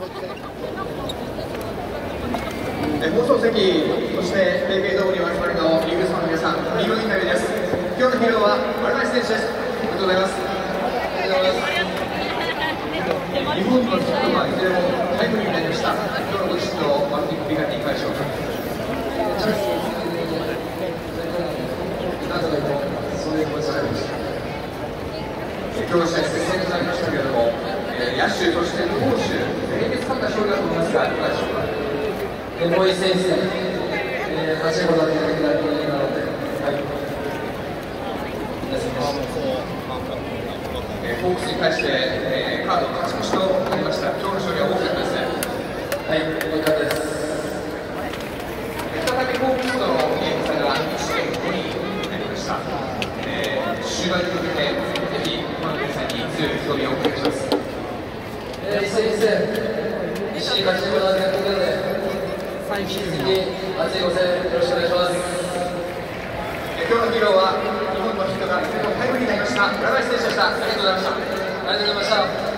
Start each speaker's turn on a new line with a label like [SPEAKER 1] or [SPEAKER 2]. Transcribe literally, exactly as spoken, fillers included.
[SPEAKER 1] 放送席、そしてペイペイドームにお集まりのイーグルスファンの皆さん、ヒーローインタビューです。今日のヒーローは丸林選手です。ありがとうございます。ありがとうございます。日本のヒットがいずれもタイムリーになりました。今日のご自身のバッティング振り返っていかがでしょうか。なんとかそういう気持ちがありました。今日の試合、接戦になりましたけれども、えー、野手、そして投手、全員で使った勝利だと思いますが、いかがでしょうか。
[SPEAKER 2] エモい先生、えー、勝ちことができないといいなので、はい。
[SPEAKER 1] えー、ホークスに対して、えー、カード勝ち越しとなりました。今日の勝利は大きかったですね。
[SPEAKER 2] はい、大きかったです。
[SPEAKER 1] 再びホークスとのゲーム差がいってんごになりました。えー、終盤に向けて、ぜひ、ファンの皆さんに強い意気込みをお願いします。
[SPEAKER 2] えー、先生、一緒に勝ちことができるので、引き続き熱いご声援よろしくお願いします。
[SPEAKER 1] 今日のヒーローは日本のヒットがいずれもタイムリーになりました村林選手でした。ありがとうございました。
[SPEAKER 2] ありがとうございました。